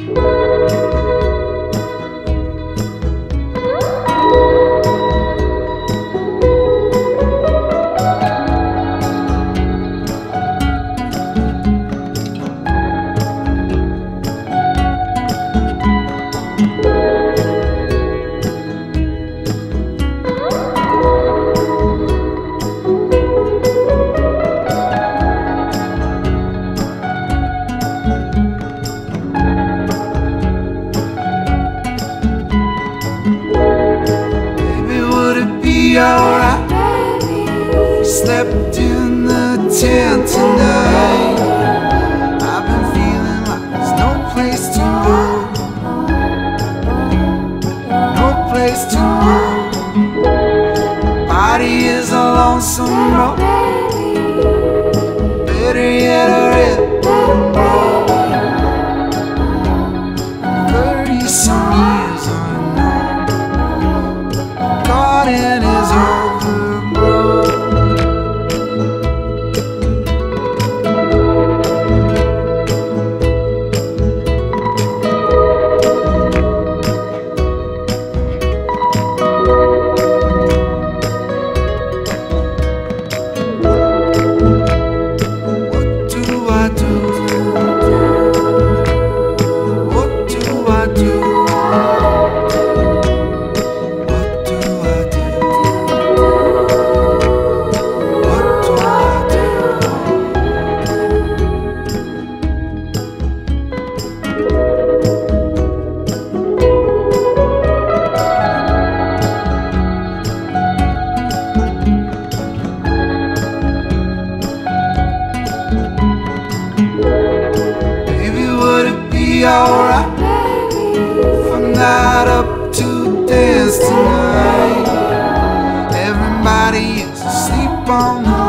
Alright, we slept in the tent tonight. I've been feeling like there's no place to go, no place to go. Body is a lonesome road, better yet a red road. 30-some years unknown, garden is overgrown. What do I do? What do I do? Alright, if I'm not up to dance tonight. Everybody is asleep on the